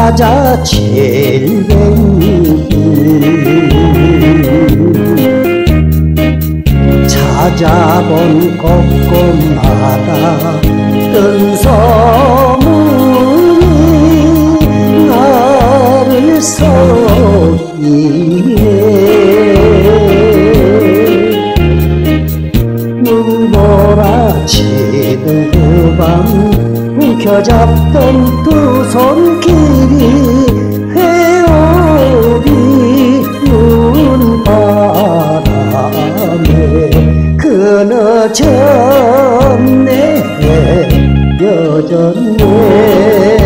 찾아 칠백리 찾아본 곳곳마다 뜬 소문이 나를 속이네. 눈보라치던 그 밤 움켜잡던 두 손길이 회오리는 바람에 끊어졌네, 헤어졌네.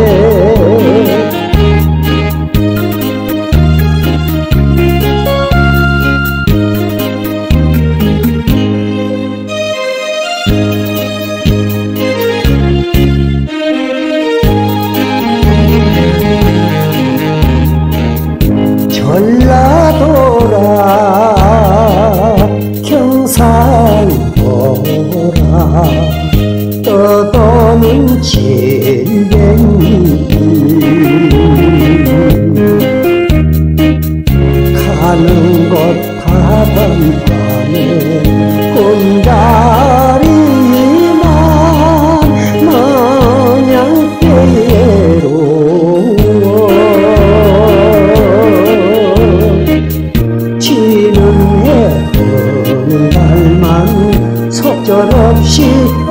전라도라 경상도라 떠도는 칠백리 가는 곳 하던밤에 꿈자리만 마냥 괴로워. 지는 해 오는 달만 속절없이